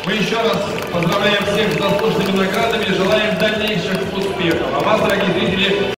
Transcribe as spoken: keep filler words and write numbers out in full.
Мы еще раз поздравляем всех с заслуженными наградами и желаем дальнейших успехов. А вас, дорогие зрители,